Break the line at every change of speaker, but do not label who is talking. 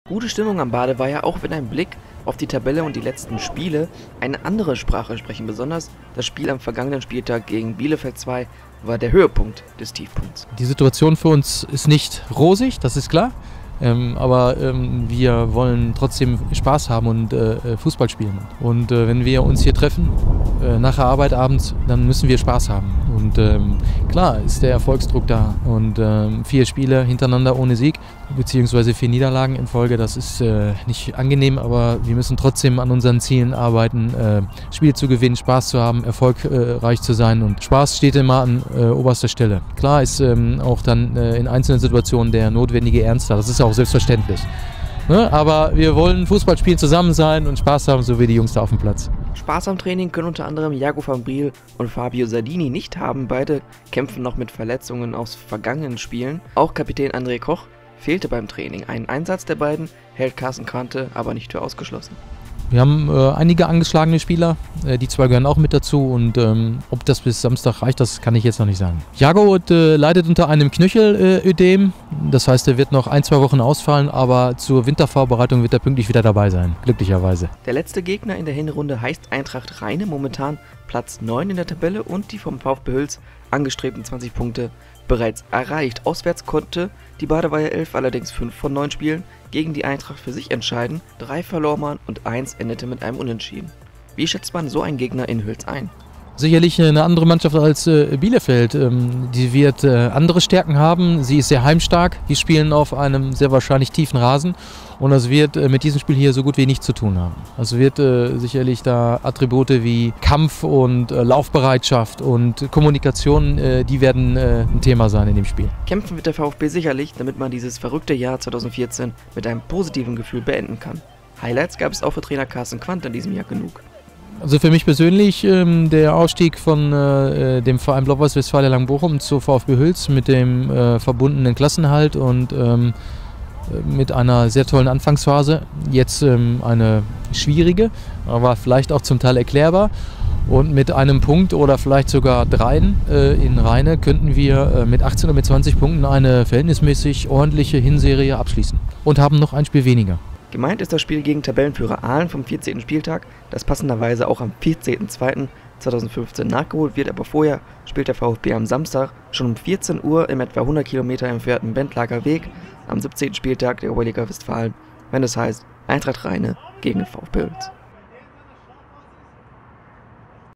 Gute Stimmung am Badeweiher, auch wenn ein Blick auf die Tabelle und die letzten Spiele eine andere Sprache sprechen. Besonders das Spiel am vergangenen Spieltag gegen Bielefeld 2 war der Höhepunkt des Tiefpunkts.
Die Situation für uns ist nicht rosig, das ist klar. Aber wir wollen trotzdem Spaß haben und Fußball spielen. Und wenn wir uns hier treffen, nach der Arbeit abends, dann müssen wir Spaß haben. Und klar ist der Erfolgsdruck da. Und 4 Spiele hintereinander ohne Sieg, beziehungsweise 4 Niederlagen in Folge, das ist nicht angenehm, aber wir müssen trotzdem an unseren Zielen arbeiten, Spiele zu gewinnen, Spaß zu haben, erfolgreich zu sein. Und Spaß steht immer an oberster Stelle. Klar ist auch dann in einzelnen Situationen der notwendige Ernst da. Das ist auch selbstverständlich. Ne? Aber wir wollen Fußball spielen, zusammen sein und Spaß haben, so wie die Jungs da auf dem Platz.
Spaß am Training können unter anderem Jago van Briel und Fabio Sardini nicht haben. Beide kämpfen noch mit Verletzungen aus vergangenen Spielen. Auch Kapitän André Koch fehlte beim Training. Einen Einsatz der beiden hält Carsten Quante aber nicht für ausgeschlossen.
Wir haben einige angeschlagene Spieler, die 2 gehören auch mit dazu und ob das bis Samstag reicht, das kann ich jetzt noch nicht sagen. Jago leidet unter einem Knöchelödem, das heißt, er wird noch 1-2 Wochen ausfallen, aber zur Wintervorbereitung wird er pünktlich wieder dabei sein, glücklicherweise.
Der letzte Gegner in der Hinrunde heißt Eintracht Rheine, momentan Platz 9 in der Tabelle und die vom VfB Hüls angestrebten 20 Punkte bereits erreicht. Auswärts konnte die Badeweiher 11 allerdings 5 von 9 Spielen gegen die Eintracht für sich entscheiden. 3 verlor man und 1 endete mit einem Unentschieden. Wie schätzt man so einen Gegner in Hüls ein?
Sicherlich eine andere Mannschaft als Bielefeld. Die wird andere Stärken haben. Sie ist sehr heimstark. Die spielen auf einem sehr wahrscheinlich tiefen Rasen. Und das wird mit diesem Spiel hier so gut wie nichts zu tun haben. Also wird sicherlich da Attribute wie Kampf und Laufbereitschaft und Kommunikation, die werden ein Thema sein in dem Spiel.
Kämpfen wird der VfB sicherlich, damit man dieses verrückte Jahr 2014 mit einem positiven Gefühl beenden kann. Highlights gab es auch für Trainer Carsten Quandt in diesem Jahr genug.
Also für mich persönlich der Ausstieg von dem Verein Blau-Weiß Westfalia Langbochum zu VfB Hüls mit dem verbundenen Klassenhalt und mit einer sehr tollen Anfangsphase. Jetzt eine schwierige, aber vielleicht auch zum Teil erklärbar. Und mit einem Punkt oder vielleicht sogar 3 in Rheine könnten wir mit 18 oder mit 20 Punkten eine verhältnismäßig ordentliche Hinserie abschließen und haben noch ein Spiel weniger.
Gemeint ist das Spiel gegen Tabellenführer Aalen vom 14. Spieltag, das passenderweise auch am 14.02.2015 nachgeholt wird, aber vorher spielt der VfB am Samstag schon um 14 Uhr im etwa 100 Kilometer entfernten Bentlager Weg am 17. Spieltag der Oberliga Westfalen, wenn es heißt Eintracht Rheine gegen den VfB Hüls.